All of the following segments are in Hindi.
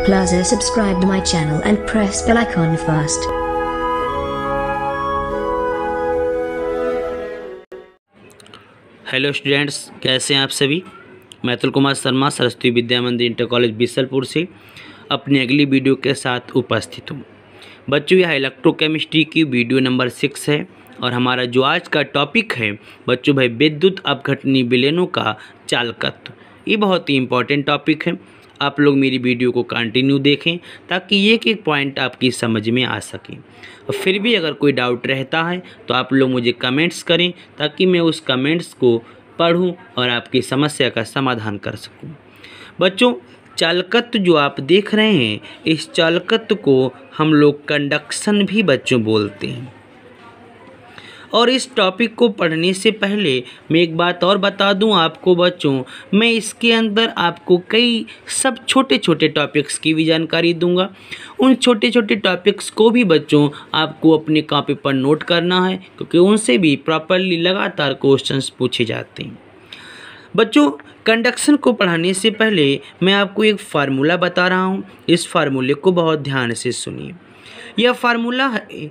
Plaza, subscribe to my channel and press bell icon first. Hello students, कैसे हैं आप सभी। मैं अतुल कुमार शर्मा सरस्वती विद्या मंदिर इंटर कॉलेज बिसलपुर से अपनी अगली वीडियो के साथ उपस्थित हूँ। बच्चों, यह इलेक्ट्रोकेमिस्ट्री की वीडियो नंबर 6 है और हमारा जो आज का टॉपिक है बच्चों भाई विद्युत अपघटनी विलयनों का चालकत्व। ये बहुत ही इंपॉर्टेंट टॉपिक है। आप लोग मेरी वीडियो को कंटिन्यू देखें ताकि एक एक पॉइंट आपकी समझ में आ सके। और फिर भी अगर कोई डाउट रहता है तो आप लोग मुझे कमेंट्स करें ताकि मैं उस कमेंट्स को पढूं और आपकी समस्या का समाधान कर सकूं। बच्चों, चालकत्व जो आप देख रहे हैं, इस चालकत्व को हम लोग कंडक्शन भी बच्चों बोलते हैं। और इस टॉपिक को पढ़ने से पहले मैं एक बात और बता दूं आपको बच्चों, मैं इसके अंदर आपको कई सब छोटे छोटे टॉपिक्स की भी जानकारी दूंगा। उन छोटे छोटे टॉपिक्स को भी बच्चों आपको अपने कॉपी पर नोट करना है, क्योंकि उनसे भी प्रॉपरली लगातार क्वेश्चंस पूछे जाते हैं। बच्चों, कंडक्शन को पढ़ाने से पहले मैं आपको एक फार्मूला बता रहा हूँ। इस फार्मूले को बहुत ध्यान से सुनिए। यह फार्मूला है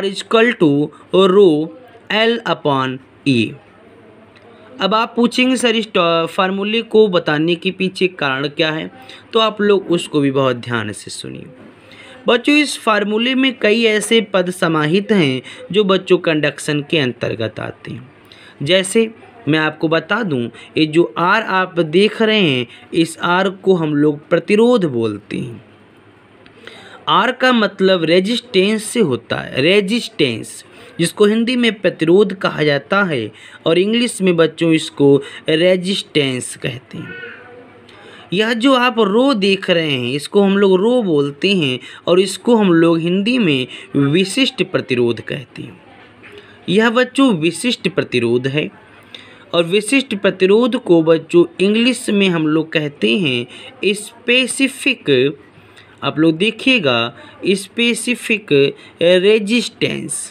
R=ρ L/E। अब आप पूछेंगे सर इस फार्मूले को बताने के पीछे कारण क्या है, तो आप लोग उसको भी बहुत ध्यान से सुनिए। बच्चों, इस फार्मूले में कई ऐसे पद समाहित हैं जो बच्चों कंडक्शन के अंतर्गत आते हैं। जैसे मैं आपको बता दूं, ये जो R आप देख रहे हैं, इस R को हम लोग प्रतिरोध बोलते हैं। R का मतलब रेजिस्टेंस से होता है, रेजिस्टेंस, जिसको हिंदी में प्रतिरोध कहा जाता है और इंग्लिश में बच्चों इसको रेजिस्टेंस कहते हैं। यह जो आप रो देख रहे हैं, इसको हम लोग रो बोलते हैं और इसको हम लोग हिंदी में विशिष्ट प्रतिरोध कहते हैं। यह बच्चों विशिष्ट प्रतिरोध है और विशिष्ट प्रतिरोध को बच्चों इंग्लिश में हम लोग कहते हैं स्पेसिफिक। आप लोग देखिएगा, स्पेसिफिक रेजिस्टेंस,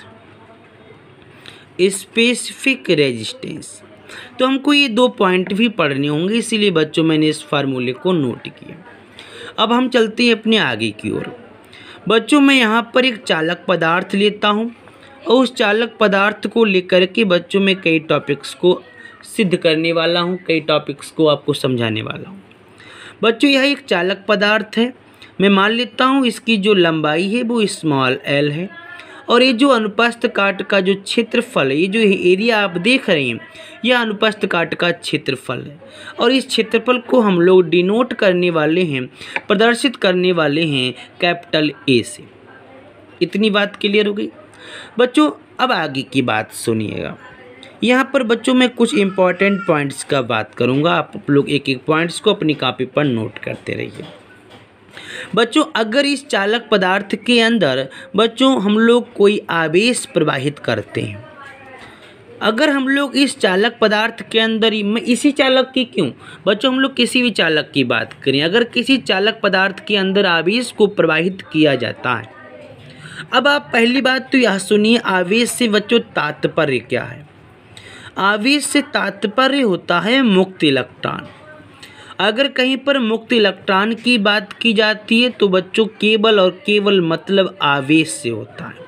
स्पेसिफिक रेजिस्टेंस। तो हमको ये 2 पॉइंट भी पढ़ने होंगे, इसीलिए बच्चों मैंने इस फार्मूले को नोट किया। अब हम चलते हैं अपने आगे की ओर। बच्चों, मैं यहाँ पर एक चालक पदार्थ लेता हूँ और उस चालक पदार्थ को लेकर के बच्चों में कई टॉपिक्स को सिद्ध करने वाला हूँ, कई टॉपिक्स को आपको समझाने वाला हूँ। बच्चों, यह एक चालक पदार्थ है। मैं मान लेता हूँ इसकी जो लंबाई है वो स्मॉल l है और ये जो अनुप्रस्थ काट का जो क्षेत्रफल है, ये जो एरिया आप देख रहे हैं, यह अनुप्रस्थ काट का क्षेत्रफल है और इस क्षेत्रफल को हम लोग डिनोट करने वाले हैं, प्रदर्शित करने वाले हैं कैपिटल A से। इतनी बात क्लियर हो गई। बच्चों, अब आगे की बात सुनिएगा। यहाँ पर बच्चों मैं कुछ इंपॉर्टेंट पॉइंट्स का बात करूँगा, आप लोग एक एक पॉइंट्स को अपनी कॉपी पर नोट करते रहिए। बच्चों, अगर इस चालक पदार्थ के अंदर बच्चों हम लोग कोई आवेश प्रवाहित करते हैं, अगर हम लोग इस चालक पदार्थ के अंदर ही, मैं इसी चालक की क्यों बच्चों, हम लोग किसी भी चालक की बात करें, अगर किसी चालक पदार्थ के अंदर आवेश को प्रवाहित किया जाता है। अब आप पहली बात तो यह सुनिए, आवेश से बच्चों तात्पर्य क्या है। आवेश से तात्पर्य होता है मुक्त इलेक्ट्रॉन। अगर कहीं पर मुक्त इलेक्ट्रॉन की बात की जाती है तो बच्चों केवल और केवल मतलब आवेश से होता है।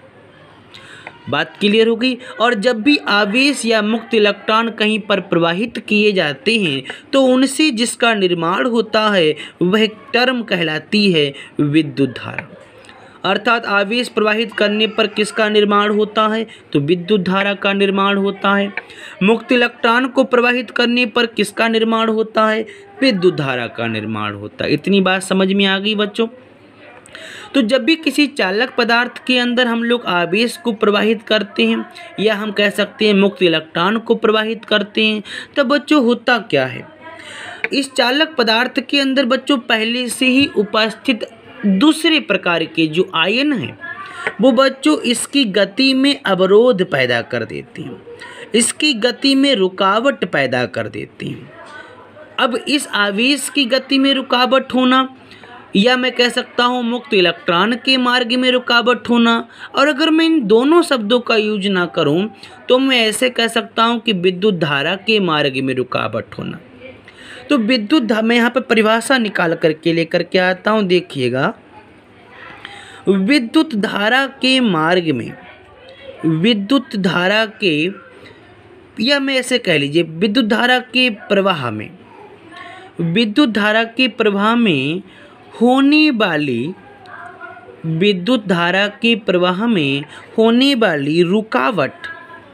बात क्लियर हो गई। और जब भी आवेश या मुक्त इलेक्ट्रॉन कहीं पर प्रवाहित किए जाते हैं तो उनसे जिसका निर्माण होता है वह टर्म कहलाती है विद्युत धारा। अर्थात आवेश प्रवाहित करने पर किसका निर्माण होता है, तो विद्युत धारा का निर्माण होता है। मुक्त इलेक्ट्रॉन को प्रवाहित करने पर किसका निर्माण होता है, विद्युत धारा का निर्माण होता है। इतनी बात समझ में आ गई बच्चों। तो जब भी किसी चालक पदार्थ के अंदर हम लोग आवेश को प्रवाहित करते हैं या हम कह सकते हैं मुक्त इलेक्ट्रॉन को प्रवाहित करते हैं, तब बच्चों होता क्या है, इस चालक पदार्थ के अंदर बच्चों पहले से ही उपस्थित दूसरे प्रकार के जो आयन हैं वो बच्चों इसकी गति में अवरोध पैदा कर देते हैं, इसकी गति में रुकावट पैदा कर देते हैं। अब इस आवेश की गति में रुकावट होना, या मैं कह सकता हूँ मुक्त इलेक्ट्रॉन के मार्ग में रुकावट होना, और अगर मैं इन दोनों शब्दों का यूज ना करूँ तो मैं ऐसे कह सकता हूँ कि विद्युत धारा के मार्ग में रुकावट होना। तो मैं यहाँ पर परिभाषा निकाल करके लेकर के आता हूँ, देखिएगा। विद्युत धारा के मार्ग में, विद्युत धारा के, या मैं ऐसे कह लीजिए विद्युत धारा के प्रवाह में, विद्युत धारा के प्रवाह में होने वाली, विद्युत धारा के प्रवाह में होने वाली रुकावट,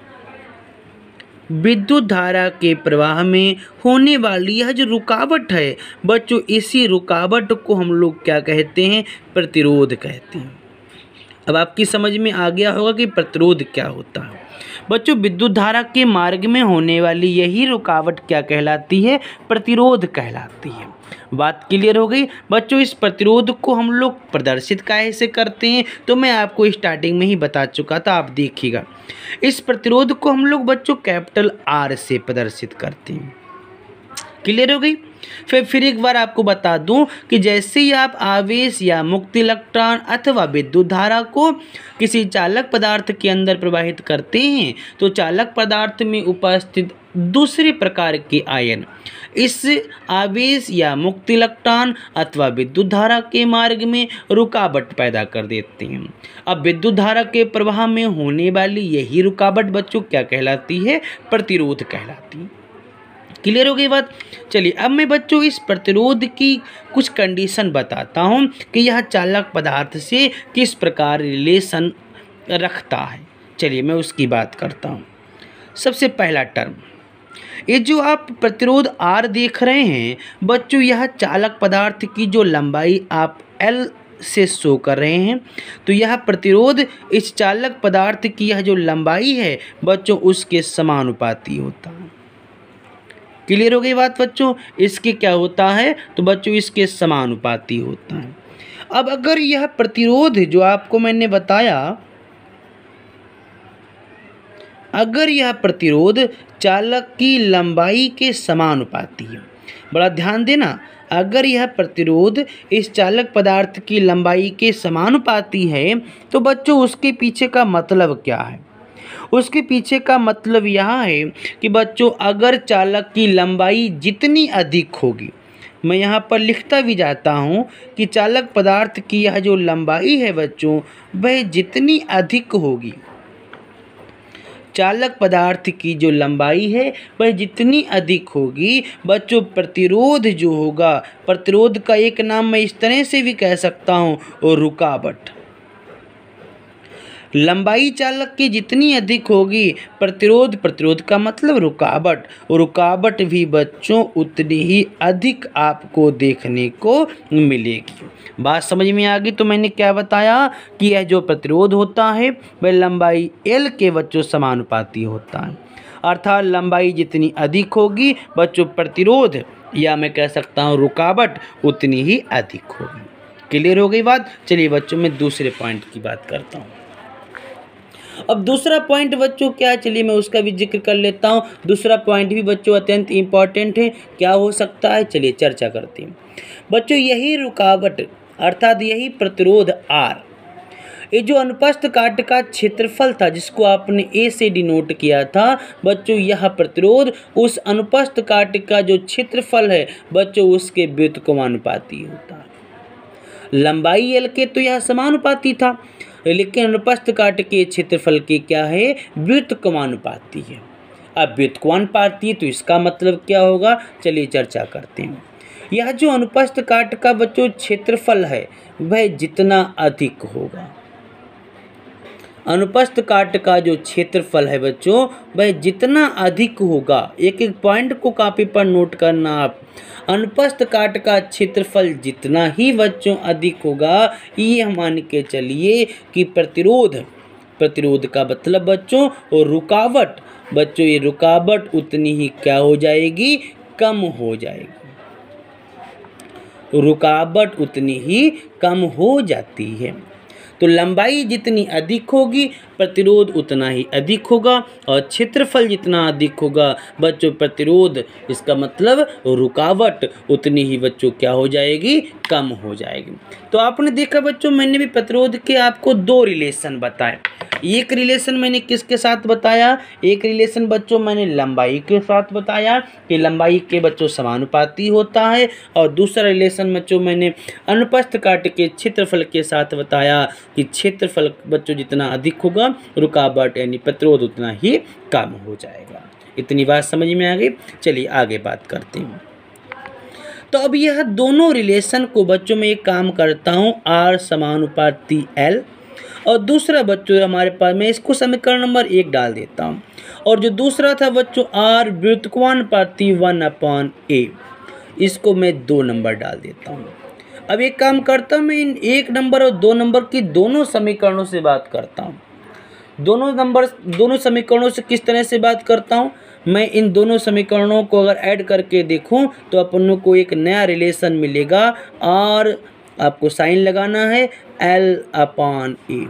विद्युत धारा के प्रवाह में होने वाली यह जो रुकावट है बच्चों, इसी रुकावट को हम लोग क्या कहते हैं? प्रतिरोध कहते हैं। अब आपकी समझ में आ गया होगा कि प्रतिरोध क्या होता है। बच्चों, विद्युत धारा के मार्ग में होने वाली यही रुकावट क्या कहलाती है? प्रतिरोध कहलाती है। बात क्लियर हो गई बच्चों। इस प्रतिरोध को हम लोग प्रदर्शित कैसे करते हैं तो मैं आपको स्टार्टिंग में ही बता चुका था, आप देखिएगा। इस प्रतिरोध को हम लोग बच्चों कैपिटल आर से प्रदर्शित करते हैं। क्लियर हो गई। फिर एक बार आपको बता दूं कि जैसे ही आप आवेश या मुक्त इलेक्ट्रॉन अथवा विद्युत धारा को किसी चालक पदार्थ के अंदर प्रवाहित करते हैं तो चालक पदार्थ में उपस्थित दूसरे प्रकार के आयन इस आवेश या मुक्त इलेक्ट्रॉन अथवा विद्युत धारा के मार्ग में रुकावट पैदा कर देते हैं। अब विद्युत धारा के प्रवाह में होने वाली यही रुकावट बच्चों क्या कहलाती है? प्रतिरोध कहलाती है। क्लियर हो गई बात। चलिए अब मैं बच्चों इस प्रतिरोध की कुछ कंडीशन बताता हूं कि यह चालक पदार्थ से किस प्रकार रिलेशन रखता है। चलिए मैं उसकी बात करता हूं। सबसे पहला टर्म, ये जो आप प्रतिरोध R देख रहे हैं बच्चों, यह चालक पदार्थ की जो लंबाई आप L से शो कर रहे हैं, तो यह प्रतिरोध इस चालक पदार्थ की यह जो लंबाई है बच्चों उसके समानुपाती होता है। क्लियर हो गई बात बच्चों। इसके क्या होता है तो बच्चों इसके समानुपाती होता है। अब अगर यह प्रतिरोध जो आपको मैंने बताया, अगर यह प्रतिरोध चालक की लंबाई के समानुपाती है, बड़ा ध्यान देना, अगर यह प्रतिरोध इस चालक पदार्थ की लंबाई के समानुपाती है तो बच्चों उसके पीछे का मतलब क्या है? उसके पीछे का मतलब यह है कि बच्चों अगर चालक की लंबाई जितनी अधिक होगी, मैं यहाँ पर लिखता भी जाता हूँ कि चालक पदार्थ की यह जो लंबाई है बच्चों वह जितनी अधिक होगी, चालक पदार्थ की जो लंबाई है वह जितनी अधिक होगी बच्चों प्रतिरोध जो होगा, प्रतिरोध का एक नाम मैं इस तरह से भी कह सकता हूँ और रुकावट। लंबाई चालक की जितनी अधिक होगी प्रतिरोध, प्रतिरोध का मतलब रुकावट, और रुकावट भी बच्चों उतनी ही अधिक आपको देखने को मिलेगी। बात समझ में आ गई। तो मैंने क्या बताया कि यह जो प्रतिरोध होता है वह लंबाई L के बच्चों समानुपाती होता है, अर्थात लंबाई जितनी अधिक होगी बच्चों प्रतिरोध या मैं कह सकता हूँ रुकावट उतनी ही अधिक होगी। क्लियर हो गई बात। चलिए बच्चों मैं दूसरे पॉइंट की बात करता हूँ। अब दूसरा पॉइंट बच्चों क्या है, चलिए मैं उसका भी जिक्र कर लेता हूँ। दूसरा पॉइंट भी बच्चों अत्यंत इम्पॉर्टेंट है। क्या हो सकता है चलिए चर्चा करते हैं बच्चों। यही रुकावट अर्थात यही प्रतिरोध R, ये जो अनुप्रस्थ काट का क्षेत्रफल था जिसको आपने A से डिनोट किया था बच्चों, यह प्रतिरोध उस अनुप्रस्थ काट का जो क्षेत्रफल है बच्चों उसके व्युत्क्रमानुपाती होता है। लंबाई L के तो यह समानुपाती था, लेकिन अनुप्रस्थ काट के क्षेत्रफल के क्या है? व्युत्क्रमानुपाती है। अब व्युत्क्रमानुपाती तो इसका मतलब क्या होगा चलिए चर्चा करते हैं। यह जो अनुप्रस्थ काट का बच्चों क्षेत्रफल है वह जितना अधिक होगा, अनुप्रस्थ काट का जो क्षेत्रफल है बच्चों वह जितना अधिक होगा, एक एक पॉइंट को कॉपी पर नोट करना आप, अनुप्रस्थ काट का क्षेत्रफल जितना ही बच्चों अधिक होगा, ये मान के चलिए कि प्रतिरोध, प्रतिरोध का मतलब बच्चों और रुकावट, बच्चों ये रुकावट उतनी ही क्या हो जाएगी? कम हो जाएगी। रुकावट उतनी ही कम हो जाती है। तो लंबाई जितनी अधिक होगी प्रतिरोध उतना ही अधिक होगा, और क्षेत्रफल जितना अधिक होगा बच्चों प्रतिरोध, इसका मतलब रुकावट उतनी ही बच्चों क्या हो जाएगी? कम हो जाएगी। तो आपने देखा बच्चों मैंने भी प्रतिरोध के आपको दो रिलेशन बताए। एक रिलेशन मैंने किसके साथ बताया, एक रिलेशन बच्चों मैंने लंबाई के साथ बताया कि लंबाई के बच्चों समानुपाती होता है, और दूसरा रिलेशन बच्चों मैंने अनुप्रस्थ काट के क्षेत्रफल के साथ बताया कि क्षेत्रफल बच्चों जितना अधिक होगा रुकावट यानी प्रतिरोध उतना ही कम हो जाएगा। इतनी बात समझ में आ गई। चलिए आगे बात करते हैं। तो अब यह दोनों रिलेशन को बच्चों में एक काम करता हूँ R समानुपाती L, और दूसरा बच्चों हमारे पास मैं इसको समीकरण नंबर 1 डाल देता हूँ, और जो दूसरा था बच्चों R व्युत्क्रमानुपाती 1/A, इसको मैं 2 नंबर डाल देता हूँ। अब एक काम करता हूँ, मैं इन 1 नंबर और 2 नंबर की दोनों समीकरणों से बात करता हूँ। दोनों समीकरणों से किस तरह से बात करता हूँ, मैं इन दोनों समीकरणों को अगर ऐड करके देखूं तो अपन को एक नया रिलेशन मिलेगा, और आपको साइन लगाना है L/A,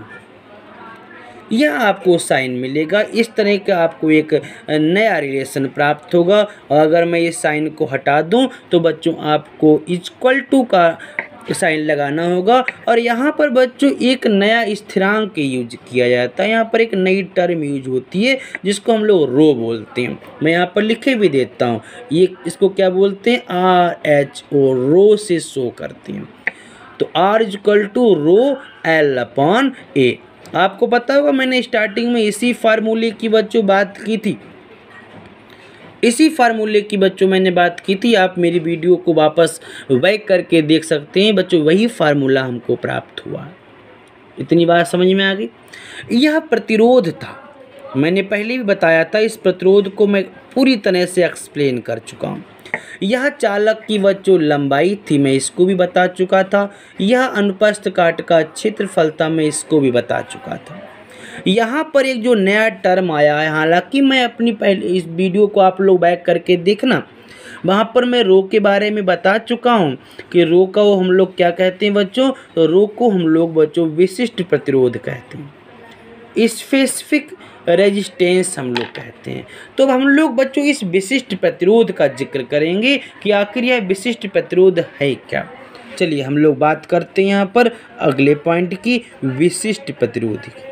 यह आपको साइन मिलेगा। इस तरह का आपको एक नया रिलेशन प्राप्त होगा, और अगर मैं इस साइन को हटा दूं तो बच्चों आपको इक्वल टू का साइन लगाना होगा, और यहाँ पर बच्चों एक नया स्थिरांक यूज किया जाता है। यहाँ पर एक नई टर्म यूज होती है जिसको हम लोग रो बोलते हैं। मैं यहाँ पर लिखे भी देता हूँ, ये इसको क्या बोलते हैं, RHO, रो से शो करते हैं। तो R = रो L/A। आपको पता होगा मैंने स्टार्टिंग में इसी फार्मूले की बच्चों बात की थी, इसी फार्मूले की बच्चों मैंने बात की थी। आप मेरी वीडियो को वापस बैक करके देख सकते हैं बच्चों, वही फार्मूला हमको प्राप्त हुआ। इतनी बात समझ में आ गई। यह प्रतिरोध था, मैंने पहले भी बताया था, इस प्रतिरोध को मैं पूरी तरह से एक्सप्लेन कर चुका हूँ। यह चालक की बच्चों लंबाई थी, मैं इसको भी बता चुका था। यह अनुप्रस्थ काट का क्षेत्रफल था, मैं इसको भी बता चुका था। यहाँ पर एक जो नया टर्म आया है, हालांकि मैं अपनी पहले इस वीडियो को आप लोग बैक करके देखना, वहाँ पर मैं रो के बारे में बता चुका हूँ कि रो का वो हम लोग क्या कहते हैं बच्चों, तो रो को हम लोग बच्चों विशिष्ट प्रतिरोध कहते हैं, स्पेसिफिक रेजिस्टेंस हम लोग कहते हैं। तो हम लोग बच्चों इस विशिष्ट प्रतिरोध का जिक्र करेंगे कि आखिर यह विशिष्ट प्रतिरोध है क्या। चलिए हम लोग बात करते हैं यहाँ पर अगले पॉइंट की, विशिष्ट प्रतिरोध की।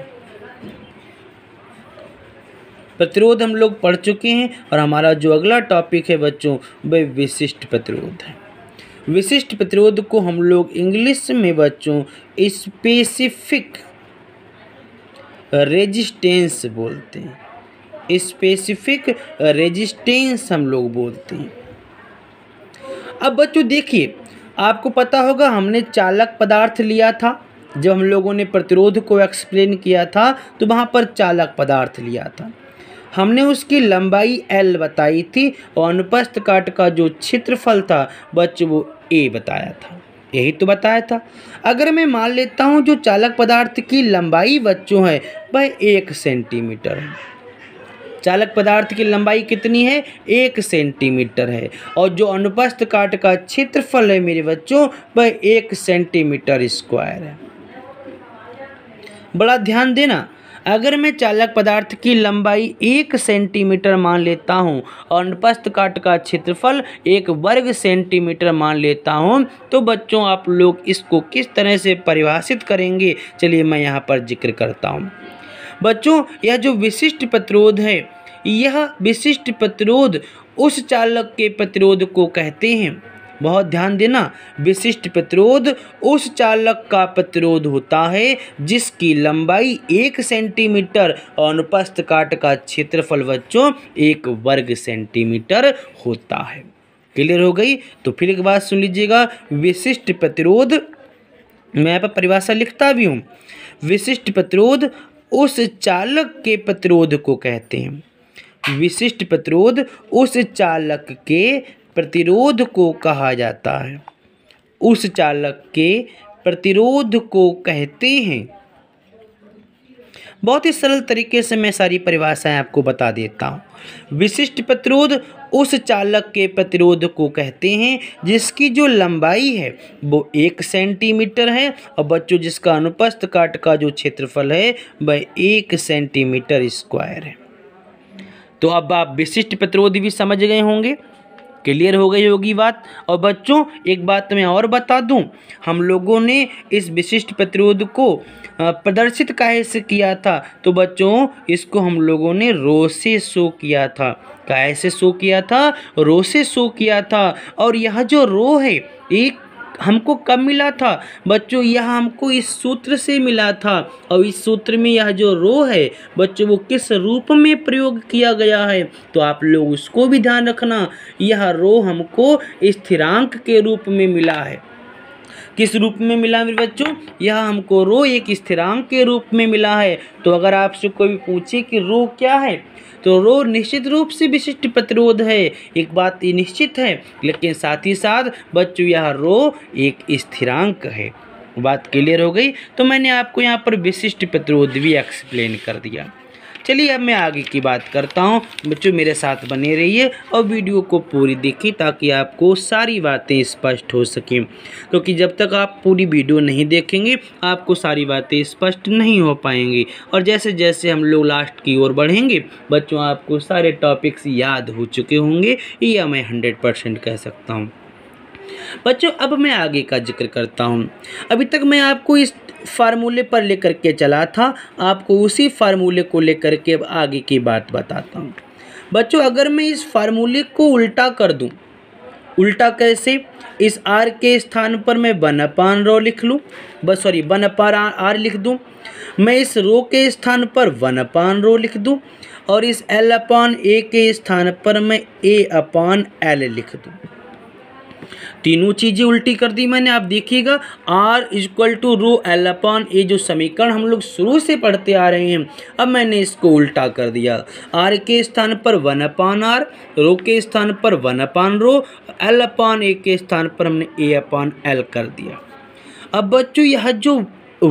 प्रतिरोध हम लोग पढ़ चुके हैं, और हमारा जो अगला टॉपिक है बच्चों वह विशिष्ट प्रतिरोध है। विशिष्ट प्रतिरोध को हम लोग इंग्लिश में बच्चों स्पेसिफिक रेजिस्टेंस बोलते हैं, स्पेसिफिक रेजिस्टेंस हम लोग बोलते हैं। अब बच्चों देखिए, आपको पता होगा हमने चालक पदार्थ लिया था, जब हम लोगों ने प्रतिरोध को एक्सप्लेन किया था तो वहाँ पर चालक पदार्थ लिया था, हमने उसकी लंबाई L बताई थी, और अनुप्रस्थ काट का जो क्षेत्रफल था बच्चों वो A बताया था, यही तो बताया था। अगर मैं मान लेता हूँ जो चालक पदार्थ की लंबाई बच्चों है वह 1 सेंटीमीटर है, चालक पदार्थ की लंबाई कितनी है, 1 सेंटीमीटर है, और जो अनुप्रस्थ काट का क्षेत्रफल है मेरे बच्चों वह 1 सेंटीमीटर स्क्वायर है। बड़ा ध्यान देना, अगर मैं चालक पदार्थ की लंबाई 1 सेंटीमीटर मान लेता हूं और अनुप्रस्थ काट का क्षेत्रफल 1 वर्ग सेंटीमीटर मान लेता हूं, तो बच्चों आप लोग इसको किस तरह से परिभाषित करेंगे, चलिए मैं यहाँ पर जिक्र करता हूँ। बच्चों यह जो विशिष्ट प्रतिरोध है, यह विशिष्ट प्रतिरोध उस चालक के प्रतिरोध को कहते हैं, बहुत ध्यान देना, विशिष्ट प्रतिरोध उस चालक का प्रतिरोध होता है जिसकी लंबाई 1 सेंटीमीटर और अनुप्रस्थ काट का क्षेत्रफल बच्चों 1 वर्ग सेंटीमीटर होता है। क्लियर हो गई? तो फिर एक बात सुन लीजिएगा, विशिष्ट प्रतिरोध, मैं यहाँ पर परिभाषा लिखता भी हूँ, विशिष्ट प्रतिरोध उस चालक के प्रतिरोध को कहते हैं। विशिष्ट प्रतिरोध उस चालक के प्रतिरोध को कहा जाता है, उस चालक के प्रतिरोध को कहते हैं। बहुत ही सरल तरीके से मैं सारी परिभाषाएं आपको बता देता हूँ। विशिष्ट प्रतिरोध उस चालक के प्रतिरोध को कहते हैं जिसकी जो लंबाई है वो 1 सेंटीमीटर है, और बच्चों जिसका अनुप्रस्थ काट का जो क्षेत्रफल है वह 1 सेंटीमीटर स्क्वायर है। तो अब आप विशिष्ट प्रतिरोध भी समझ गए होंगे। क्लियर हो गई होगी बात। और बच्चों एक बात मैं और बता दूं, हम लोगों ने इस विशिष्ट प्रतिरोध को प्रदर्शित काहे से किया था? तो बच्चों इसको हम लोगों ने रो से शो किया था। काहे से शो किया था? रो से शो किया था। और यह जो रो है एक हमको कब मिला था बच्चों? यह हमको इस सूत्र से मिला था। और इस सूत्र में यह जो रो है बच्चों वो किस रूप में प्रयोग किया गया है? तो आप लोग उसको भी ध्यान रखना। यह रो हमको स्थिरांक के रूप में मिला है। किस रूप में मिला मेरे बच्चों? यह हमको रो एक स्थिरांक के रूप में मिला है। तो अगर आपसे कोई भी पूछे कि रो क्या है, तो रो निश्चित रूप से विशिष्ट प्रतिरोध है, एक बात ये निश्चित है। लेकिन साथ ही साथ बच्चों यह रो एक स्थिरांक है। बात क्लियर हो गई? तो मैंने आपको यहाँ पर विशिष्ट प्रतिरोध भी एक्सप्लेन कर दिया। चलिए अब मैं आगे की बात करता हूँ। बच्चों मेरे साथ बने रहिए और वीडियो को पूरी देखिए ताकि आपको सारी बातें स्पष्ट हो सकें, क्योंकि जब तक आप पूरी वीडियो नहीं देखेंगे आपको सारी बातें स्पष्ट नहीं हो पाएंगी। और जैसे जैसे हम लोग लास्ट की ओर बढ़ेंगे बच्चों आपको सारे टॉपिक्स याद हो चुके होंगे, यह मैं 100% कह सकता हूँ। बच्चों अब मैं आगे का जिक्र करता हूँ। अभी तक मैं आपको इस फार्मूले पर लेकर के चला था, आपको उसी फार्मूले को लेकर के अब आगे की बात बताता हूँ। बच्चों अगर मैं इस फार्मूले को उल्टा कर दूँ, उल्टा कैसे? इस r के स्थान पर मैं 1/ρ लिख लूँ, बस सॉरी 1/r लिख दूँ। मैं इस रो के स्थान पर 1/ρ लिख दूँ और इस L/A के स्थान पर मैं A/L लिख दूँ। तीनों चीज़ें उल्टी कर दी मैंने। आप देखिएगा R = रो L/A जो समीकरण हम लोग शुरू से पढ़ते आ रहे हैं, अब मैंने इसको उल्टा कर दिया। R के स्थान पर 1/r, रो के स्थान पर 1/ρ, L/A के स्थान पर हमने A/L कर दिया। अब बच्चों यह जो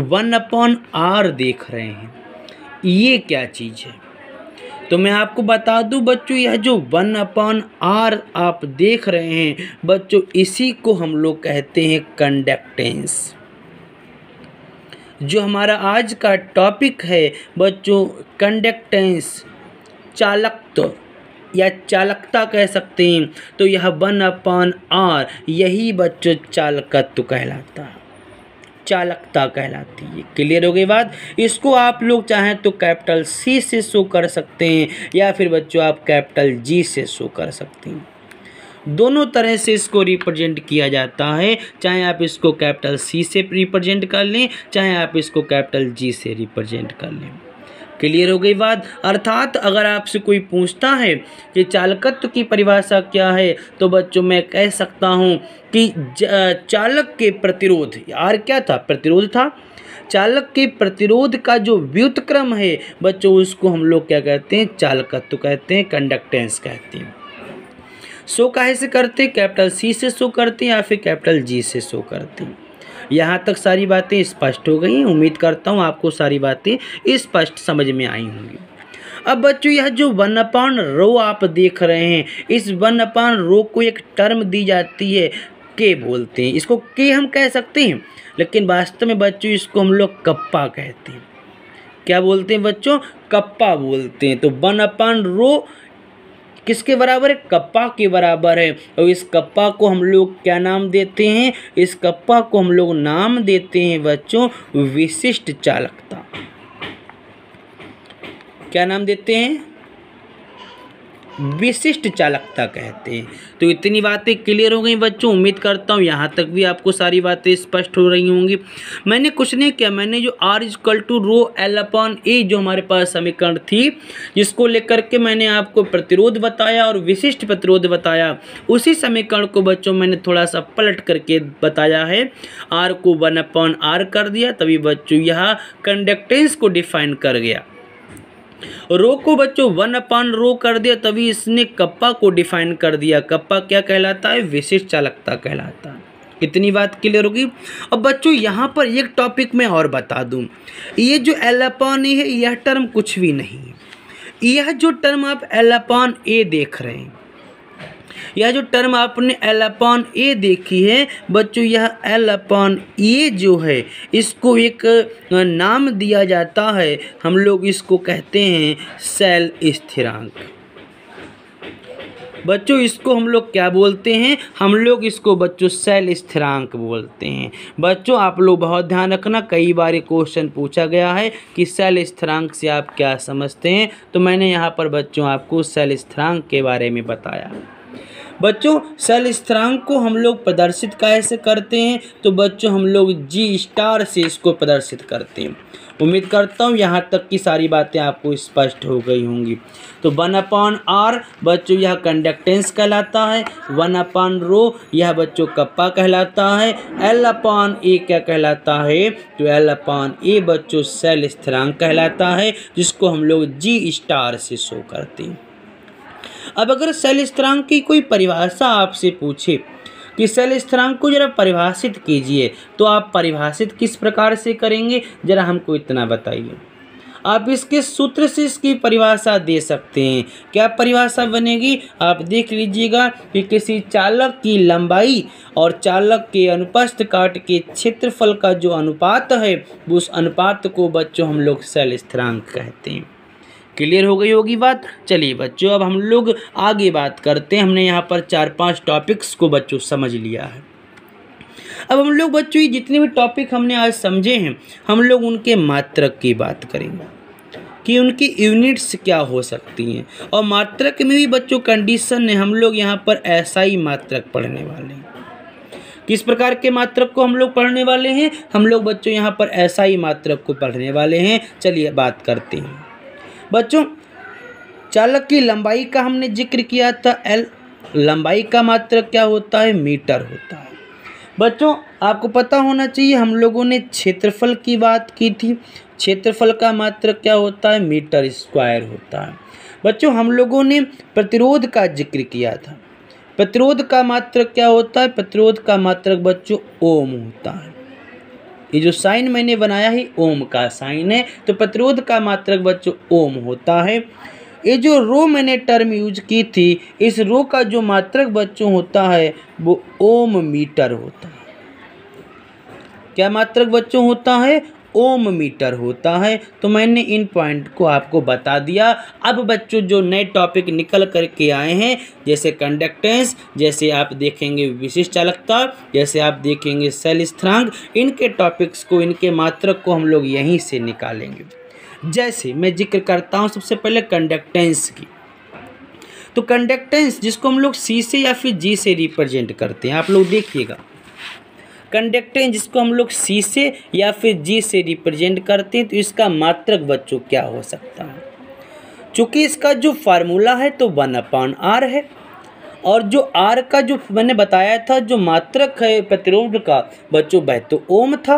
1/r देख रहे हैं ये क्या चीज़ है? तो मैं आपको बता दूं बच्चों यह जो 1/r आप देख रहे हैं बच्चों इसी को हम लोग कहते हैं कंडक्टेंस। जो हमारा आज का टॉपिक है बच्चों कंडक्टेंस, चालकत्व या चालकता कह सकते हैं। तो यह 1/r यही बच्चों चालकत्व कहलाता है, चालकता कहलाती है। क्लियर हो गई बात? इसको आप लोग चाहें तो कैपिटल C से शो कर सकते हैं या फिर बच्चों आप कैपिटल G से शो कर सकते हैं। दोनों तरह से इसको रिप्रेजेंट किया जाता है, चाहे आप इसको कैपिटल C से रिप्रेजेंट कर लें, चाहे आप इसको कैपिटल G से रिप्रेजेंट कर लें। क्लियर हो गई बात? अर्थात अगर आपसे कोई पूछता है कि चालकत्व की परिभाषा क्या है, तो बच्चों मैं कह सकता हूँ कि चालक के प्रतिरोध, यार क्या था? प्रतिरोध था। चालक के प्रतिरोध का जो व्युत्क्रम है बच्चों उसको हम लोग क्या कहते हैं? चालकत्व कहते हैं, कंडक्टेंस कहते हैं। शो काहे से करते हैं? कैपिटल C से शो करते हैं या फिर कैपिटल G से शो करते हैं। यहाँ तक सारी बातें स्पष्ट हो गई। उम्मीद करता हूँ आपको सारी बातें स्पष्ट समझ में आई होंगी। अब बच्चों यह जो 1/ρ आप देख रहे हैं, इस 1/ρ को एक टर्म दी जाती है, के बोलते हैं इसको, के हम कह सकते हैं, लेकिन वास्तव में बच्चों इसको हम लोग कप्पा कहते हैं। क्या बोलते हैं बच्चों? कप्पा बोलते हैं। तो 1/ρ किसके बराबर है? कप्पा के बराबर है। और इस कप्पा को हम लोग क्या नाम देते हैं? इस कप्पा को हम लोग नाम देते हैं बच्चों विशिष्ट चालकता। क्या नाम देते हैं? विशिष्ट चालकता कहते हैं। तो इतनी बातें क्लियर हो गई बच्चों। उम्मीद करता हूँ यहाँ तक भी आपको सारी बातें स्पष्ट हो रही होंगी। मैंने कुछ नहीं किया, मैंने जो R = रो L/A जो हमारे पास समीकरण थी जिसको लेकर के मैंने आपको प्रतिरोध बताया और विशिष्ट प्रतिरोध बताया, उसी समीकरण को बच्चों मैंने थोड़ा सा पलट करके बताया है। R को 1/r कर दिया, तभी बच्चों यह कंडक्टेंस को डिफाइन कर गया। रो को बच्चों 1/ρ कर दिया, तभी इसने कप्पा को डिफाइन कर दिया। कप्पा क्या कहलाता है? विशिष्ट चालकता कहलाता है। इतनी बात क्लियर होगी। अब बच्चों यहाँ पर एक टॉपिक मैं और बता दूँ, ये जो L/A है यह टर्म कुछ भी नहीं है। यह जो टर्म आप L/A देख रहे हैं, यह जो टर्म आपने L/A देखी है बच्चों, यह L/A जो है इसको एक नाम दिया जाता है, हम लोग इसको कहते हैं सेल स्थिरांक। बच्चों इसको हम लोग क्या बोलते हैं, हम लोग इसको बच्चों शैल स्थिरांक बोलते हैं। बच्चों आप लोग बहुत ध्यान रखना, कई बार ये क्वेश्चन पूछा गया है कि शैल स्थिरांक से आप क्या समझते हैं, तो मैंने यहाँ पर बच्चों आपको शैल स्थिरांक के बारे में बताया। बच्चों शैल स्थिरांक को हम लोग प्रदर्शित कैसे करते हैं, तो बच्चों हम लोग G* से इसको प्रदर्शित करते हैं। उम्मीद करता हूँ यहाँ तक की सारी बातें आपको स्पष्ट हो गई होंगी। तो 1/r बच्चों यह कंडक्टेंस कहलाता है, 1/ρ यह बच्चों कप्पा कहलाता है, L/A क्या कहलाता है, तो L/A बच्चों शैल स्थिरांक कहलाता है, जिसको हम लोग G* से शो करते हैं। अब अगर शैल स्थिरांक की कोई परिभाषा आपसे पूछे कि शैल स्थिरांक को जरा परिभाषित कीजिए, तो आप परिभाषित किस प्रकार से करेंगे, जरा हमको इतना बताइए। आप इसके सूत्र से इसकी परिभाषा दे सकते हैं। क्या परिभाषा बनेगी, आप देख लीजिएगा कि किसी चालक की लंबाई और चालक के अनुप्रस्थ काट के क्षेत्रफल का जो अनुपात है, उस अनुपात को बच्चों हम लोग शैल स्थिरांक कहते हैं। क्लियर हो गई होगी बात। चलिए बच्चों अब हम लोग आगे बात करते हैं। हमने यहाँ पर 4-5 टॉपिक्स को बच्चों समझ लिया है। अब हम लोग बच्चों ये जितने भी टॉपिक हमने आज समझे हैं, हम लोग उनके मात्रक की बात करेंगे कि उनकी यूनिट्स क्या हो सकती हैं, और मात्रक में भी बच्चों कंडीशन है, हम लोग यहाँ पर SI मात्रक पढ़ने वाले हैं। किस प्रकार के मात्रक को हम लोग पढ़ने वाले हैं, हम लोग बच्चों यहाँ पर SI मात्रक को पढ़ने वाले हैं। चलिए बात करते हैं। बच्चों चालक की लंबाई का हमने जिक्र किया था, L। लंबाई का मात्रक क्या होता है, मीटर होता है। बच्चों आपको पता होना चाहिए, हम लोगों ने क्षेत्रफल की बात की थी। क्षेत्रफल का मात्रक क्या होता है, मीटर स्क्वायर होता है। बच्चों हम लोगों ने प्रतिरोध का जिक्र किया था। प्रतिरोध का मात्रक क्या होता है, प्रतिरोध का मात्रक बच्चों ओम होता है। ये जो साइन मैंने बनाया है ओम का साइन है, तो प्रतिरोध का मात्रक बच्चों ओम होता है। ये जो रो मैंने टर्म यूज की थी, इस रो का जो मात्रक बच्चों होता है वो ओम मीटर होता है। क्या मात्रक बच्चों होता है, ओम मीटर होता है। तो मैंने इन पॉइंट को आपको बता दिया। अब बच्चों जो नए टॉपिक निकल करके आए हैं, जैसे कंडक्टेंस, जैसे आप देखेंगे विशिष्ट चालकता, जैसे आप देखेंगे शैल स्थिरांक, इनके टॉपिक्स को, इनके मात्रक को हम लोग यहीं से निकालेंगे। जैसे मैं जिक्र करता हूँ सबसे पहले कंडक्टेंस की। तो कंडक्टेंस जिसको हम लोग C से या फिर G से रिप्रेजेंट करते हैं, आप लोग देखिएगा। कंडक्टेंस जिसको हम लोग C से या फिर G से रिप्रेजेंट करते हैं, तो इसका मात्रक बच्चों क्या हो सकता है। चूँकि इसका जो फार्मूला है तो 1/r है, और जो R का जो मैंने बताया था जो मात्रक है प्रतिरोध का बच्चों वह तो ओम था।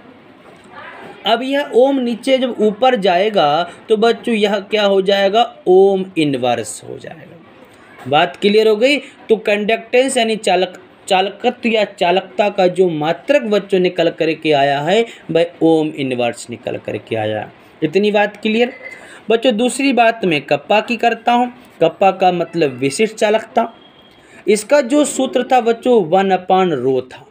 अब यह ओम नीचे जब ऊपर जाएगा तो बच्चों यह क्या हो जाएगा, ओम इनवर्स हो जाएगा। बात क्लियर हो गई। तो कंडक्टेंस यानी चालकत्व या चालकता का जो मात्रक बच्चों निकल करके आया है वह ओम इनवर्स निकल करके आया। इतनी बात क्लियर। बच्चों दूसरी बात मैं कप्पा की करता हूँ। कप्पा का मतलब विशिष्ट चालकता। इसका जो सूत्र था बच्चों 1/ρ था,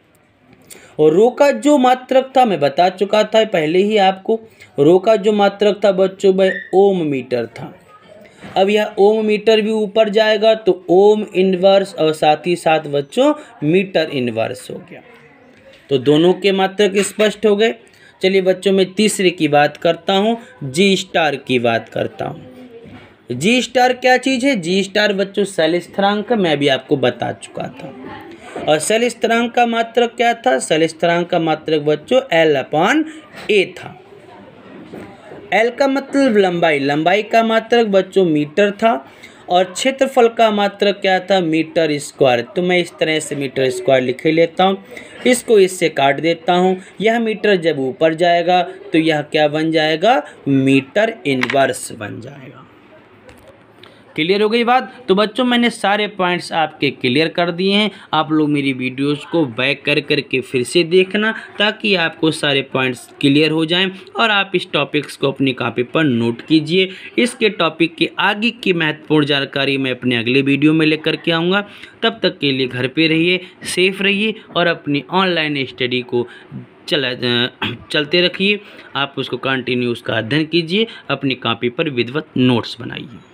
और रो का जो मात्रक था मैं बता चुका था पहले ही आपको। रो का जो मात्रक था बच्चों वह ओम मीटर था। अब यह ओम मीटर भी ऊपर जाएगा तो ओम इनवर्स और साथ ही साथ बच्चों मीटर इनवर्स हो गया। तो दोनों के मात्रक स्पष्ट हो गए। चलिए बच्चों मैं तीसरे की बात करता हूँ, G* की बात करता हूँ। G* क्या चीज़ है, G* बच्चों शैल स्थिरांक मैं भी आपको बता चुका था। और शैल स्थिरांक का मात्रक क्या था, शैल स्थिरांक का मात्रक बच्चों L/A था। L का मतलब लंबाई, लंबाई का मात्रक बच्चों मीटर था, और क्षेत्रफल का मात्रक क्या था, मीटर स्क्वायर। तो मैं इस तरह से मीटर स्क्वायर लिख लेता हूँ, इसको इससे काट देता हूँ। यह मीटर जब ऊपर जाएगा तो यह क्या बन जाएगा, मीटर इनवर्स बन जाएगा। क्लियर हो गई बात। तो बच्चों मैंने सारे पॉइंट्स आपके क्लियर कर दिए हैं। आप लोग मेरी वीडियोस को बैक कर करके फिर से देखना, ताकि आपको सारे पॉइंट्स क्लियर हो जाएं और आप इस टॉपिक्स को अपनी कॉपी पर नोट कीजिए। इसके टॉपिक के आगे की महत्वपूर्ण जानकारी मैं अपने अगले वीडियो में लेकर के आऊँगा। तब तक के लिए घर पे रहिए, सेफ रहिए और अपनी ऑनलाइन स्टडी को चलते रखिए। आप उसको कंटिन्यू उसका अध्ययन कीजिए, अपनी कॉपी पर विधिवत नोट्स बनाइए।